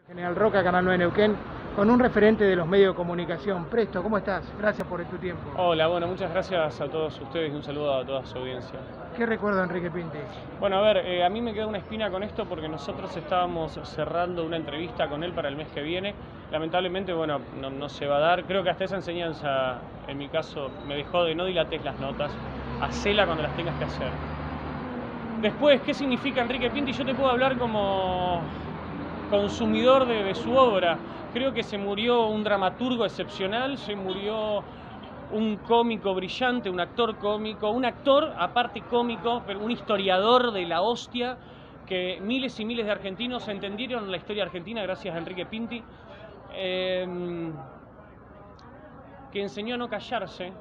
General Roca, Canal 9 Neuquén, con un referente de los medios de comunicación. Presto, ¿cómo estás? Gracias por tu tiempo. Hola, bueno, muchas gracias a todos ustedes y un saludo a toda su audiencia. ¿Qué recuerda Enrique Pinti? Bueno, a ver, a mí me queda una espina con esto porque nosotros estábamos cerrando una entrevista con él para el mes que viene. Lamentablemente, bueno, no se va a dar. Creo que hasta esa enseñanza, en mi caso, me dejó de no dilates las notas, hacela cuando las tengas que hacer. Después, ¿qué significa Enrique Pinti? Yo te puedo hablar como consumidor de su obra. Creo que se murió un dramaturgo excepcional, se murió un cómico brillante, un actor cómico, un actor aparte cómico, pero un historiador de la hostia, que miles y miles de argentinos entendieron la historia argentina gracias a Enrique Pinti, que enseñó a no callarse,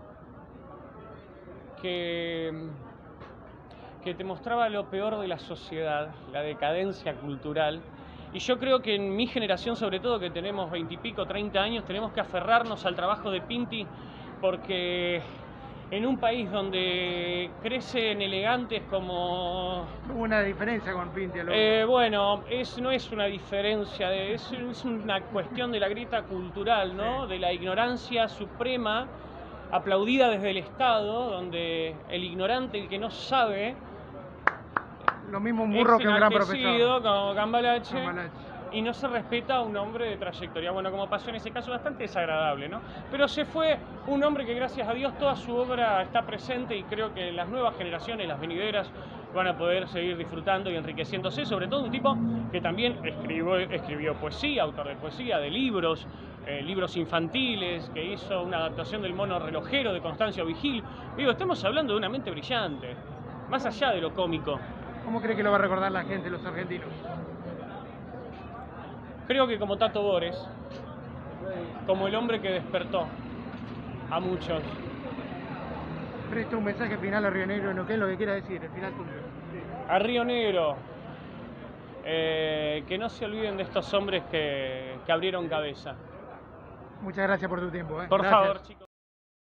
que te mostraba lo peor de la sociedad, la decadencia cultural. Y yo creo que en mi generación, sobre todo, que tenemos 20 y pico, 30 años, tenemos que aferrarnos al trabajo de Pinti, porque en un país donde crecen elegantes como... Hubo una diferencia con Pinti. Bueno, no es una diferencia, es una cuestión de la grieta cultural, ¿no? De la ignorancia suprema, aplaudida desde el Estado, donde el ignorante, el que no sabe... Lo mismo un burro que un gran profesor. Como Cambalache, y no se respeta a un hombre de trayectoria. Bueno, como pasó en ese caso, bastante desagradable, ¿no? Pero se fue un hombre que, gracias a Dios, toda su obra está presente y creo que las nuevas generaciones, las venideras, van a poder seguir disfrutando y enriqueciéndose. Sobre todo un tipo que también escribió poesía, autor de poesía, de libros, libros infantiles, que hizo una adaptación del Mono Relojero de Constancio Vigil. Digo, estamos hablando de una mente brillante, más allá de lo cómico. ¿Cómo cree que lo va a recordar la gente, los argentinos? Creo que como Tato Bores, como el hombre que despertó a muchos. Presto un mensaje final a Río Negro en Neuquén, lo que quiera decir, el final tuyo. A Río Negro, que no se olviden de estos hombres que abrieron cabeza. Muchas gracias por tu tiempo. Por favor, chicos.